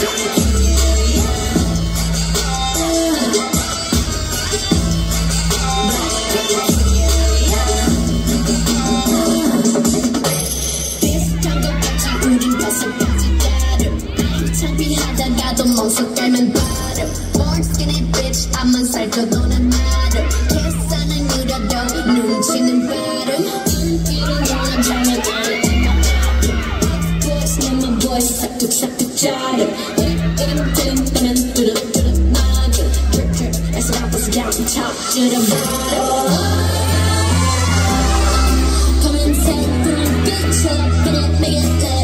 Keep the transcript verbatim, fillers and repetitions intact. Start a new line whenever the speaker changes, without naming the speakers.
창피하다가도 멍석 깔면 bottom Born skinny bitch 앞만 살쪄도 난 마름 계산은 느려도 눈치는 빠름 인기를 원한 잘못 아는 Voice 내맘 voice 싹둑싹둑 자름 이름 뜬다면 뚜룩뚜룩 나름 Drip drip as I was down the top to the bottom 검은색 불빛을 앞에 내게